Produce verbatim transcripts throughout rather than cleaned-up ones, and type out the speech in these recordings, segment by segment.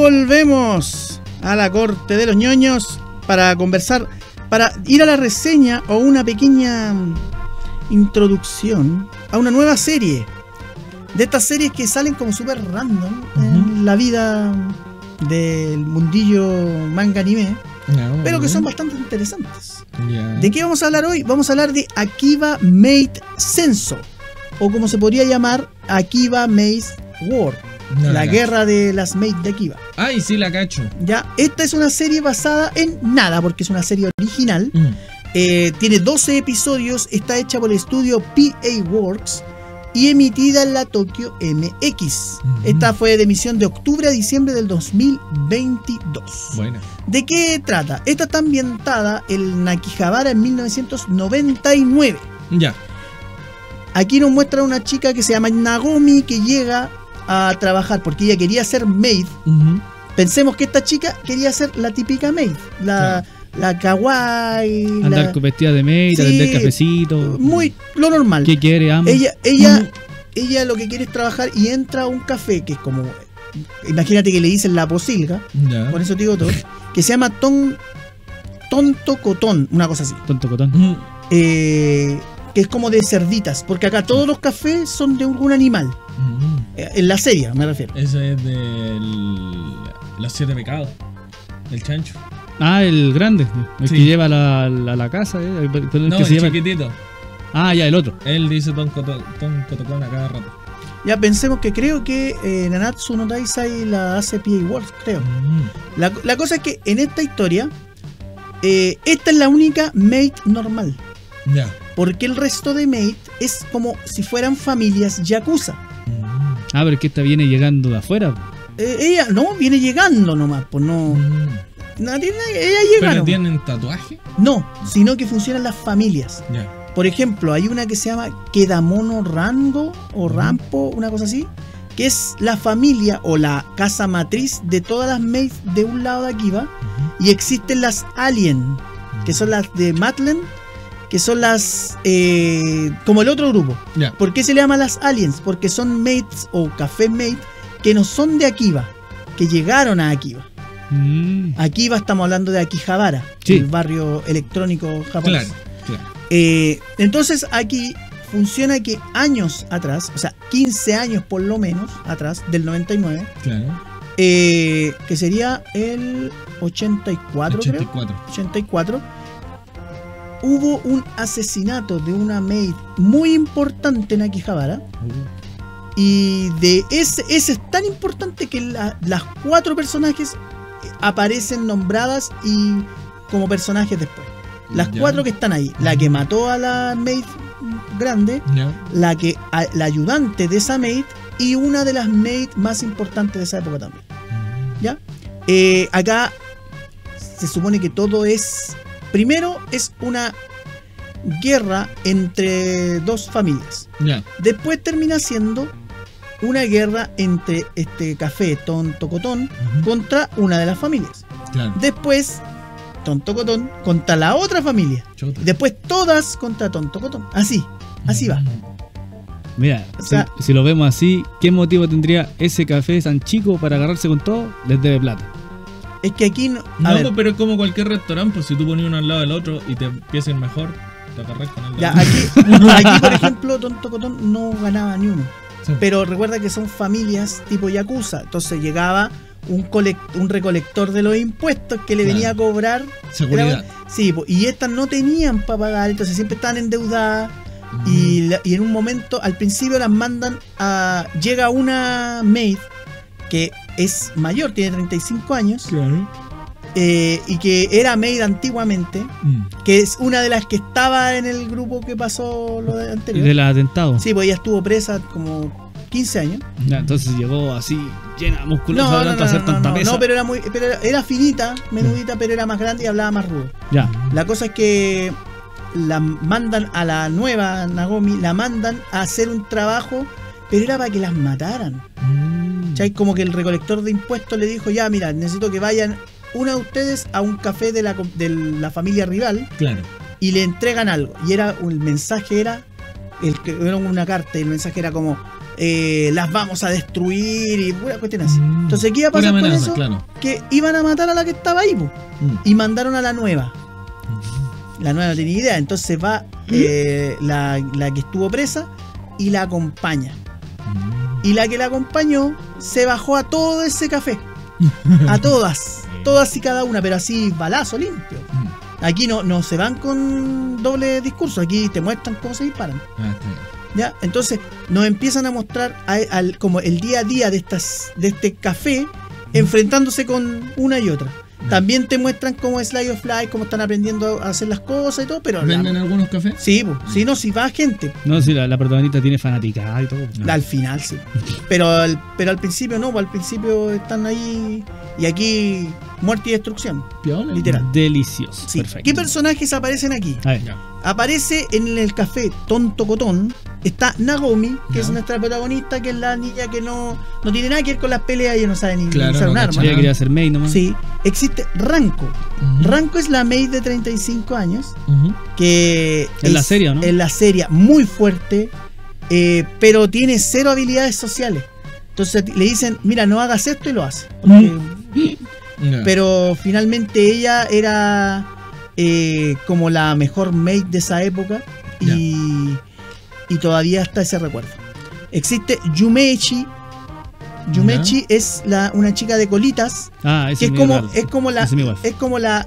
volvemos a la corte de los ñoños para conversar, para ir a la reseña o una pequeña introducción a una nueva serie. De estas series que salen como súper random uh-huh. en la vida del mundillo manga anime, no, pero que son bastante interesantes. Yeah. ¿De qué vamos a hablar hoy? Vamos a hablar de Akiba Maid Senso, o como se podría llamar, Akiba Maid War. No la, la guerra de las Maid de Akiba. Ay, sí, la cacho. Ya, esta es una serie basada en nada, porque es una serie original. Mm. Eh, tiene doce episodios, está hecha por el estudio P A Works y emitida en la Tokyo M X. Mm-hmm. Esta fue de emisión de octubre a diciembre del dos mil veintidós. Bueno. ¿De qué trata? Esta está ambientada en Akihabara en mil novecientos noventa y nueve. Ya. Aquí nos muestra una chica que se llama Nagomi, que llega a trabajar porque ella quería ser maid. Uh-huh. Pensemos que esta chica quería ser la típica maid, la, claro. la kawaii, andar la... con vestida de maid, sí, vender cafecito, muy lo normal. ¿Qué quiere? Ama. Ella, ella, uh-huh. ella lo que quiere es trabajar y entra a un café que es como, imagínate que le dicen la posilga, yeah. Por eso te digo todo, que se llama ton, Tonto Cotón, una cosa así. Tonto Cotón. Uh-huh. Eh, que es como de cerditas, porque acá todos los cafés son de algún animal. Uh-huh. En la serie, me refiero. Ese es de los siete pecados. El chancho. Ah, el grande. El sí. que lleva a la, la, la casa. Eh. El, el no, que el se lleva... chiquitito. Ah, ya, el otro. Él dice Ton Cotocón a cada rato. Ya pensemos que creo que eh, Nanatsu no Taizai la hace P A Works, creo. Uh-huh. La, la cosa es que en esta historia, eh, esta es la única maid normal. Ya. Yeah. Porque el resto de maid es como si fueran familias yakuza. Ah, pero es que esta viene llegando de afuera. Eh, ella no, viene llegando nomás, pues no. Mm. no tiene, ella llega. ¿Pero nomás. tienen tatuaje? No, sino que funcionan las familias. Yeah. Por ejemplo, hay una que se llama Kedamono Rango o Rampo, una cosa así, que es la familia o la casa matriz de todas las maids de un lado de Akiba. Uh-huh. Y existen las Alien, que son las de Matland, que son las eh, como el otro grupo. Yeah. ¿Por qué se le llama las aliens? Porque son maids o café maid que no son de Akiba, que llegaron a Akiba. Mm. Akiba estamos hablando de Akihabara, sí. El barrio electrónico japonés. Claro, claro. Eh, entonces aquí funciona que años atrás, o sea, quince años por lo menos atrás, del noventa y nueve, claro. eh, que sería el ochenta y cuatro, ochenta y cuatro. Creo, ochenta y cuatro, hubo un asesinato de una maid muy importante en Akihabara. Uh-huh. Y de ese, ese es tan importante que la, las cuatro personajes aparecen nombradas y como personajes después. Las yeah. cuatro que están ahí. La que mató a la maid grande, yeah. la que a, la ayudante de esa maid y una de las maid más importantes de esa época también. Uh-huh. ¿Ya? Eh, acá se supone que todo es... Primero es una guerra entre dos familias. Yeah. Después termina siendo una guerra entre este café Tonto Cotón uh-huh. contra una de las familias. Claro. Después Tonto Cotón contra la otra familia. Chota. Después todas contra Tonto Cotón. Así, así uh-huh. va. Mira, o sea, si, si lo vemos así, ¿qué motivo tendría ese café tan chico para agarrarse con todo? Les debe plata. Es que aquí no. No, ver. pero es como cualquier restaurante, pues si tú pones uno al lado del otro y te empiezas mejor, te agarras con el ya, aquí, aquí, por ejemplo, Tonto Cotón no ganaba ni uno. Sí. Pero recuerda que son familias tipo yakuza. Entonces llegaba un, colect, un recolector de los impuestos que le claro. venía a cobrar seguridad. Era, sí, y estas no tenían para pagar, entonces siempre estaban endeudadas. Mm. Y, la, y en un momento, al principio las mandan a. Llega una maid que es mayor, tiene treinta y cinco años, claro. eh, y que era maid antiguamente, mm. que es una de las que estaba en el grupo que pasó lo de anterior. De los atentados. Sí, pues ella estuvo presa como quince años. Ya, entonces llegó así, llena, musculosa, no, no, no, a hacer no, tanta no, pesa. no, pero era muy, pero era, era finita, menudita, mm. pero era más grande y hablaba más rudo. Ya. La cosa es que la mandan a la nueva Nagomi, la mandan a hacer un trabajo, pero era para que las mataran. Mm. ¿Cachai? Como que el recolector de impuestos le dijo, ya, mira, necesito que vayan una de ustedes a un café de la, de la familia rival, claro, y le entregan algo. Y era el mensaje era, el, era una carta, y el mensaje era como, eh, las vamos a destruir y pura cuestión así. Mm. Entonces, ¿qué iba a pasar Pura con amenaza, eso? claro. Que iban a matar a la que estaba ahí, po, Mm. y mandaron a la nueva. La nueva no tenía idea, entonces va eh, la, la que estuvo presa y la acompaña. Mm. Y la que la acompañó se bajó a todo ese café. A todas. Todas y cada una, pero así balazo limpio. Mm. Aquí no, no se van con doble discurso, aquí te muestran cómo se disparan. Ah, está bien. ¿Ya? Entonces nos empiezan a mostrar a- al- como el día a día de, estas, de este café enfrentándose con una y otra. También te muestran cómo es Slice of Life, cómo están aprendiendo a hacer las cosas y todo, pero... la- ¿Venden algunos cafés? sí, pues, sí, no, si va gente. No, si la, la protagonista tiene fanaticada y todo. No. Al final, sí. Pero al, pero al principio no, pues al principio están ahí y aquí muerte y destrucción, Piola. literal. Delicioso. Sí. Perfecto. ¿Qué personajes aparecen aquí? A ver. Ya. Aparece en el café Tonto Cotón, está Nagomi, que Ya. es nuestra protagonista, que es la niña que no, no tiene nada que ver con las peleas, ella no sabe ni Claro, usar no un cacha arma. Ella quería ser maid nomás. Sí, existe Ranko. Ujú. Ranko es la maid de treinta y cinco años, Ujú. que En la serie, ¿no? En la serie, muy fuerte, eh, pero tiene cero habilidades sociales. Entonces le dicen, mira, no hagas esto y lo hace. Porque- Ya. pero finalmente ella era eh, como la mejor maid de esa época y, y todavía está ese recuerdo. Existe Yumechi. Yumechi es la, una chica de colitas Ah, ese que es me como, igual. es como la Ese me igual. es como la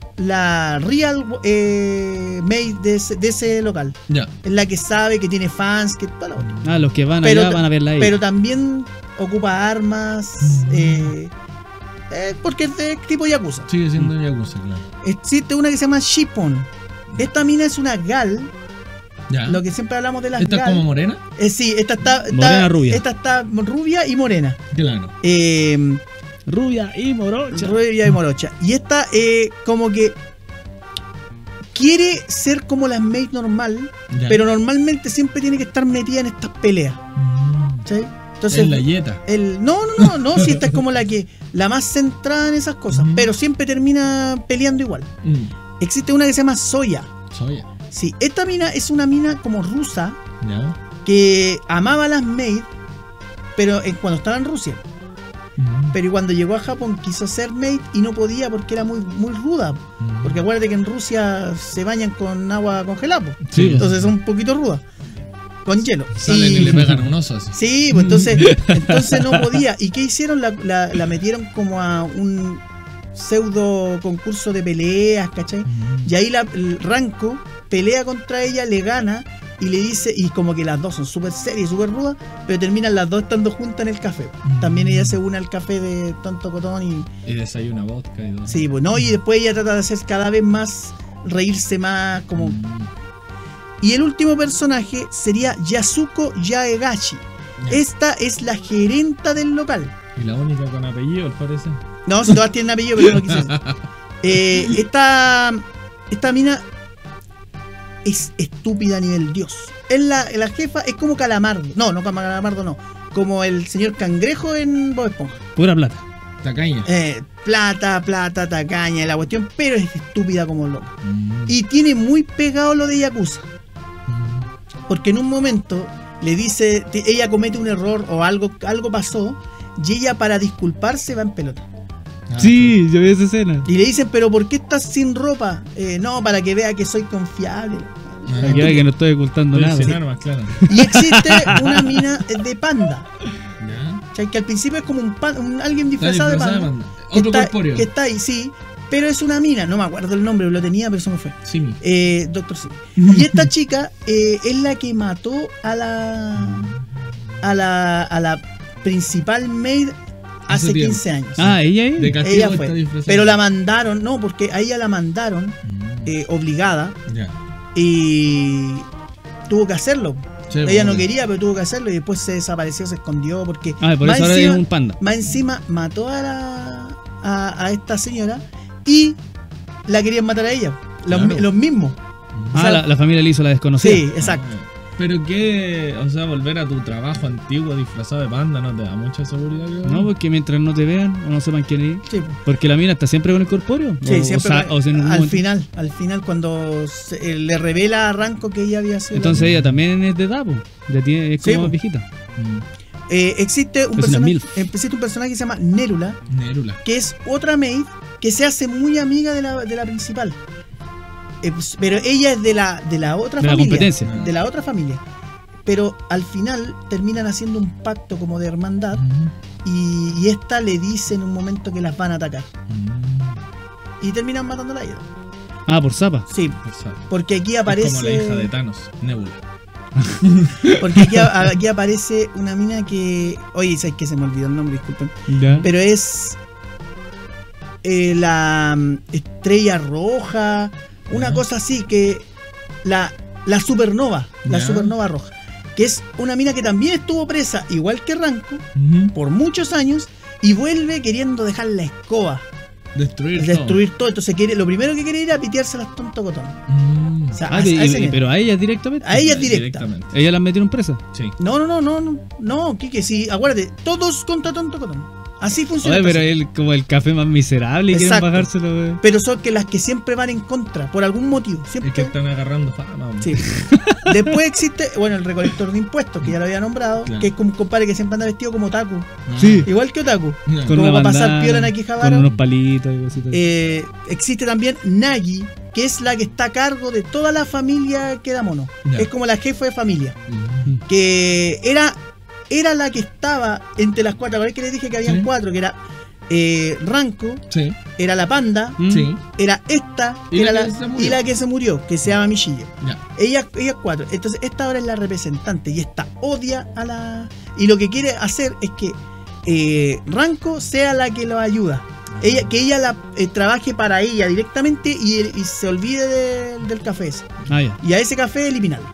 la real eh, maid de ese, de ese local. Ya. Es la que sabe, que tiene fans, que toda la otra. Ah, los que van Pero allá ta- van a verla ahí. Pero también ocupa armas, Mm. eh, eh, porque es de tipo Yakuza. Sigue siendo Yakuza, claro. Existe una que se llama Shippon. Esta mina es una gal, Ya. lo que siempre hablamos de las ¿Esta es gal. como morena? Eh, sí, esta está, está- Morena rubia. Esta está rubia y morena. Claro. Eh, Rubia y morocha. rubia y morocha. Y esta eh, como que quiere ser como la maid normal, Ya. pero normalmente siempre tiene que estar metida en estas peleas. Mm. ¿Sí? Entonces, Es la yeta. el, no, no, no, no, si esta es como la que la más centrada en esas cosas, Ujú. pero siempre termina peleando igual. Mm. Existe una que se llama Soya. Soya. Sí, esta mina es una mina como rusa Ya. que amaba a las maid, pero en- cuando estaba en Rusia. Mm. Pero cuando llegó a Japón quiso ser maid y no podía porque era muy, muy ruda. Mm. Porque acuérdate que en Rusia se bañan con agua congelada, po. Sí. Entonces es un poquito ruda. Con hielo. Salen y, le pegan un oso así. Sí, pues entonces, entonces no podía. ¿Y qué hicieron? La, la- la metieron como a un pseudo concurso de peleas, ¿cachai? Mm. Y ahí la, el Ranko pelea contra ella, le gana y le dice, y como que las dos son súper serias, súper rudas, pero terminan las dos estando juntas en el café. Mm. También ella se une al café de Tonto Cotón y Y desayuna vodka y todo. sí, pues no, y después ella trata de hacer cada vez más, reírse más, como... Mm. Y el último personaje sería Yasuko Yaegashi. Ya. Esta es la gerenta del local. Y la única con apellido, al parecer. No, si todas tienen apellido, pero no quise decir. Eh, esta, esta mina es estúpida a nivel dios. Es la, la jefa, es como Calamardo. No, no como Calamardo, no. Como el señor Cangrejo en Bob Esponja. Pura plata. Tacaña. Eh, plata, plata, tacaña, la cuestión, pero es estúpida como loca. Mm. Y tiene muy pegado lo de Yakuza. Mm. Porque en un momento le dice, te- ella comete un error o algo, algo pasó, y ella para disculparse va en pelota. Ah, Sí, yo vi esa escena. Y le dicen, pero ¿por qué estás sin ropa? Eh, no, para que vea que soy confiable. Ah, Para que vea que no estoy ocultando estoy nada. sin armas, claro. Y existe una mina de panda, Ya. ¿cachai? Que al principio es como un, pan- un alguien Está disfrazado de disfrazada panda. de panda. que Otro está, corpóreo. que está ahí, sí, pero es una mina, no me acuerdo el nombre, lo tenía, pero se me fue. Simi. Eh, Doctor Simi. Y esta chica eh, es la que mató a la a la a la principal maid hace, Hace tiempo. quince años. Ah, ella es. De castigo ella está fue. disfrazada. Pero la mandaron, no, porque a ella la mandaron Mm. eh, obligada Ya. y tuvo que hacerlo. Sí, Ella no porque- quería, pero tuvo que hacerlo y después se desapareció, se escondió porque Ah, por más eso ahora encima- es un panda. más encima mató a la a, a esta señora y la querían matar a ella, los, Claro. los mismos. Mm. Ah, o sea, la, la familia le hizo la desconocida. Sí, exacto. Ah, Pero que, o sea, volver a tu trabajo antiguo disfrazado de panda no te da mucha seguridad, creo. No, porque mientras no te vean o no sepan quién eres. Sí. Porque la mina está siempre con el corpóreo. Sí, o, siempre. o sea, o sea, en un al momento- final, al final cuando se- eh, le revela a Ranko que ella había sido. Entonces ella también es de edad, po. Ya tiene, es Sí, como po. viejita. Mm. Eh, existe, un Es una personaje, milf. existe un personaje que se llama Nerula, Nerula. que es otra maid que se hace muy amiga de la, de la principal. Eh, pues, pero ella es de la, de la otra De la familia. competencia. De la otra familia. Pero al final terminan haciendo un pacto como de hermandad Mm. y, y esta le dice en un momento que las van a atacar. Mm. Y terminan matándola a ella. Ah, por zapa. Sí, Por saber. porque aquí Es aparece. como la hija de Thanos, Nebula. Porque aquí, aquí aparece una mina que. Oye, sabes que se me olvidó el nombre, disculpen. Ya. Pero es eh, la mm, estrella roja, una Ya. cosa así que la, la supernova, la Ya. supernova roja, que es una mina que también estuvo presa, igual que Ranko, por muchos años y vuelve queriendo dejar la escoba, Destruir, destruir todo. Entonces quiere, lo primero que quiere ir a pitearse las tonto cotón. todo. Mm. O sea, Ah, a- y- a ese y- nivel. pero a ella directamente. A ella es directa. Directamente. Ella la metieron presa. Sí. No, no, no, no, no, no, Kike, sí, acuérdate, todos contra tonto cotón. Así funciona. Oye, esta pero serie. él como el café más miserable y quieren Exacto. bajárselo, güey. Pero son que las que siempre van en contra, por algún motivo. Es Siempre. que están agarrando fama. Sí. Después existe, bueno, el recolector de impuestos, que ya lo había nombrado, Claro. que es como un compadre que siempre anda vestido como otaku. Ah. Sí. Igual que otaku. Ya. Con Como una para pasar bandana, piola en Akihabara. con unos palitos y cositas. Eh, existe también Nagi, que es la que está a cargo de toda la familia que da mono. Ya. Es como la jefa de familia. Mm. Que era, era la que estaba entre las cuatro. A ver que les dije que habían Sí. cuatro, que era eh, Ranko, Sí. era la panda, Mm. Sí. era esta, Y que era la la, que se murió. y la que se murió, que se llama Michillo. Ya. Ellas, ellas cuatro. Entonces, esta ahora es la representante y esta odia a la. Y lo que quiere hacer es que eh, Ranko sea la que lo ayuda. Ella, que ella la eh, trabaje para ella directamente y, y se olvide de- del café ese. Ah, ya. Y a ese café eliminarlo.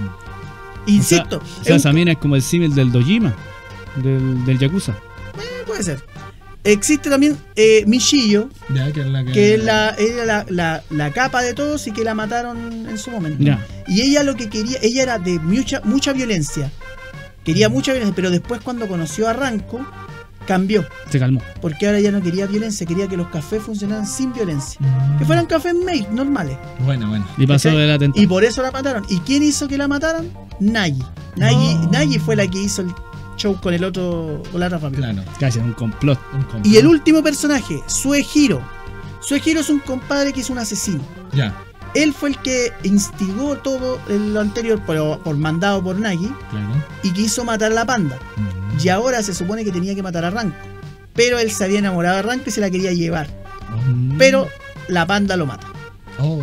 Mm. Insisto, O sea, es un- esa mina es como el símil del Dojima, del, del Yakuza. eh, puede ser. Existe también eh, Michillo, Ya, que es la que. que es la, era la, la, la capa de todos y que la mataron en su momento. Ya. Y ella lo que quería, ella era de mucha, mucha violencia. Quería mucha violencia, pero después cuando conoció a Ranko, cambió. Se calmó. Porque ahora ya no quería violencia, quería que los cafés funcionaran sin violencia. Mm. Que fueran cafés made, normales. Bueno, bueno. Y pasó ¿Cachai? del atentado. Y por eso la mataron. ¿Y quién hizo que la mataran? Nagi. Nagi, No. Nagi fue la que hizo el show con el otro, con la otra familia. Claro. Casi un complot. Un complot. Y el último personaje, Suehiro. Suehiro es un compadre que es un asesino. Ya. Él fue el que instigó todo en lo anterior por, por mandado por Nagi Claro. y quiso matar a la panda. Mm. Y ahora se supone que tenía que matar a Ranko. Pero él se había enamorado de Ranko y se la quería llevar. Oh. Pero la panda lo mata. Oh.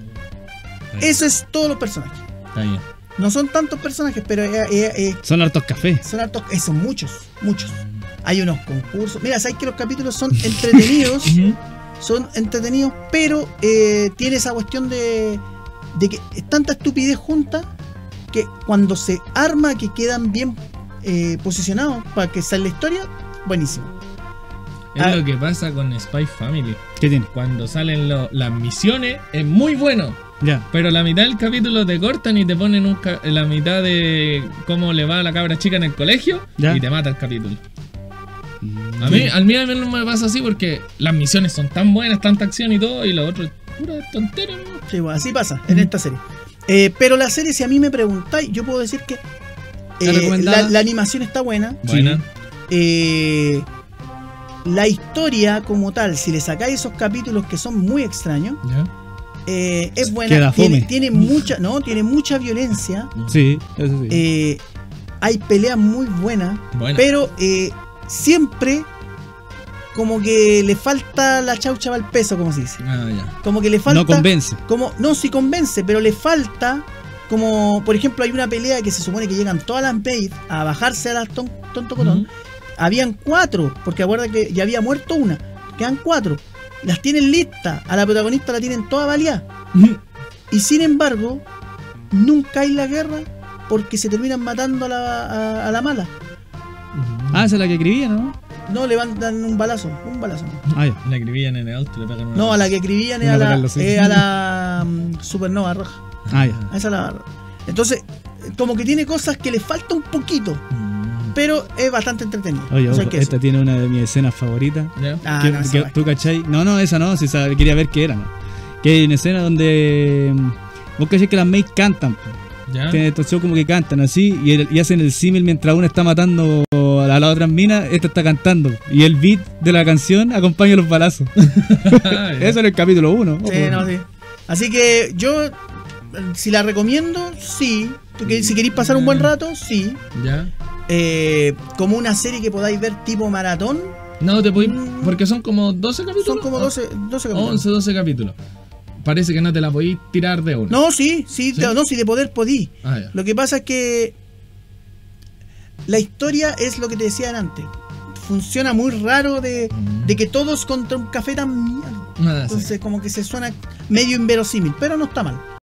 Está bien. Eso es todos los personajes. Está bien. No son tantos personajes, pero eh, eh, eh, Son hartos cafés. son hartos. eh, son muchos, muchos. Hay unos concursos. Mira, sabes que los capítulos son entretenidos. Ujú. Son entretenidos, pero eh, tiene esa cuestión de, de que es tanta estupidez junta que cuando se arma que quedan bien eh, posicionados para que salga la historia, buenísimo. Es Ah. lo que pasa con Spy Family. ¿Qué tiene? Cuando salen lo- las misiones, es muy bueno. Ya. Pero la mitad del capítulo te cortan y te ponen un ca- la mitad de cómo le va a la cabra chica en el colegio Ya. y te mata el capítulo. A mí, al mío no me pasa así porque las misiones son tan buenas, tanta acción y todo, y lo otro es pura tontera, ¿no? Sí, bueno, así pasa en esta serie. Eh, pero la serie, si a mí me preguntáis, yo puedo decir que ¿Es eh, recomendada? la, la animación está buena. Buena. Eh, la historia como tal, si le sacáis esos capítulos que son muy extraños, ¿Ya? eh, es buena. Queda Tiene, fome. tiene mucha, no, tiene mucha violencia. Sí, eso sí. Eh, hay peleas muy buenas, Buena. pero eh, siempre como que le falta la chaucha al peso, como se dice. Ah, ya. Como que le falta. No convence. Como, no, sí convence, pero le falta. Como, por ejemplo, hay una pelea que se supone que llegan todas las maids a bajarse a las ton, tonto cotón. Ujú. Habían cuatro, porque acuerda que ya había muerto una. Quedan cuatro. Las tienen listas. A la protagonista la tienen toda baleada. Y sin embargo, nunca hay la guerra porque se terminan matando a la, a, a la mala. Ah, esa es la que escribía, ¿no? No, le van dan un balazo, un balazo. Ah, ya. La escribían en el auto y le pegan una. No, a la que escribían es Una a la, pegarlo, sí. es a la mm, supernova roja. Ah, ya. A esa la. Entonces, como que tiene cosas que le falta un poquito. Mm. Pero es bastante entretenido. Oye, ojo, esta decir. Tiene una de mis escenas favoritas. Yeah. Ah, que, no, que, ¿Tú cachai? No, no, esa no, si esa, quería ver qué era, ¿no? Que hay una escena donde vos cachai que las maids cantan. Yeah. Que estos shows como que cantan así y, el, y hacen el símil mientras una está matando a la otra mina, esta está cantando. Y el beat de la canción acompaña los balazos. Yeah. Eso en el capítulo uno. Sí, no, sí. Así que yo, si la recomiendo, sí. Porque si queréis pasar un buen rato, sí. Ya. Eh, como una serie que podáis ver tipo maratón. No, te podéis. Porque son como doce capítulos. Son como doce, doce capítulos. once, doce capítulos. Parece que no te la podéis tirar de una. No, sí, sí, ¿Sí? Te, no, sí, de poder podí. Ah, ya. Lo que pasa es que la historia es lo que te decían antes. Funciona muy raro de, mm. de que todos contra un café tan mierda. Ah, Entonces, sí. como que se suena medio inverosímil, pero no está mal.